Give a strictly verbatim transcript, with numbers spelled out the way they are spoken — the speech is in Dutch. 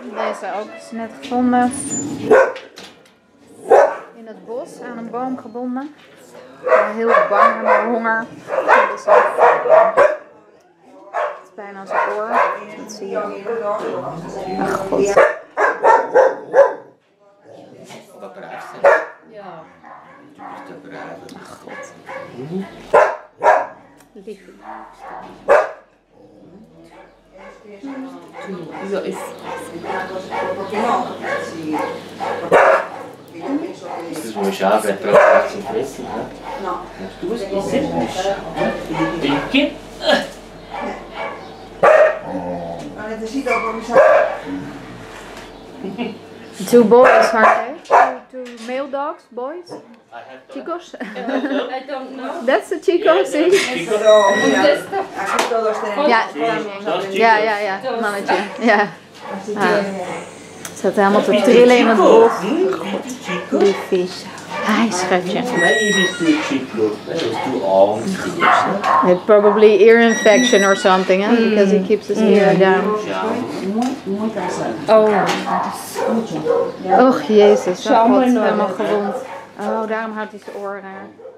Deze ook is net gevonden. In het bos, aan een boom gebonden. Heel bang en maar honger. Het is bijna aan zijn oor. Dat zie je ook. Ach god. Wat bruist hè? Ja. Typisch te bruisen. Ach god. Liefie. Ja, is. Das ist mal schade, wenn du zum Fressen hast. Du es gesehen? Pinky? Two boys, aren't they? Two, two male dogs, boys? Chicos? I don't know. That's the Chico, see? Ja, ja, ja, ja, mannetje. Ja. Ah. Zat helemaal te trillen in het bos. Liefie. Hi, schatje. Maybe it's too Chico. That was too angsty. It's probably ear infection or something, huh? Because he keeps his ear down. Oh. Och, jezus. Zo helemaal gewond. Oh, daarom houdt hij zijn oor raar.